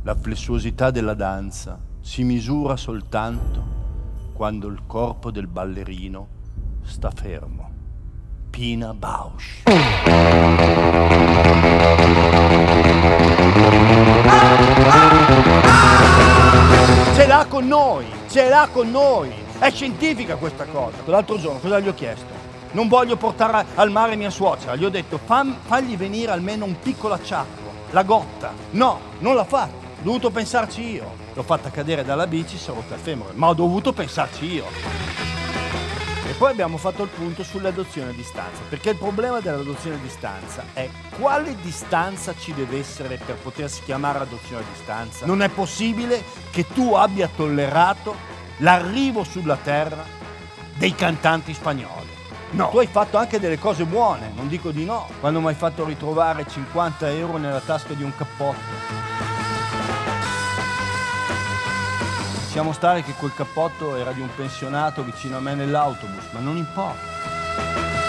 La flessuosità della danza si misura soltanto quando il corpo del ballerino sta fermo. Pina Bausch. Ce l'ha con noi, ce l'ha con noi. È scientifica questa cosa. L'altro giorno cosa gli ho chiesto? Non voglio portare al mare mia suocera. Gli ho detto fagli venire almeno un piccolo acciacco, la gotta. No, non l'ha fatto. Ho dovuto pensarci io. L'ho fatta cadere dalla bici, si è rotta il femore, ma ho dovuto pensarci io. E poi abbiamo fatto il punto sull'adozione a distanza, perché il problema dell'adozione a distanza è quale distanza ci deve essere per potersi chiamare adozione a distanza. Non è possibile che tu abbia tollerato l'arrivo sulla terra dei cantanti spagnoli. No. Tu hai fatto anche delle cose buone, non dico di no, quando mi hai fatto ritrovare 50 euro nella tasca di un cappotto. Possiamo stare che quel cappotto era di un pensionato vicino a me nell'autobus, ma non importa.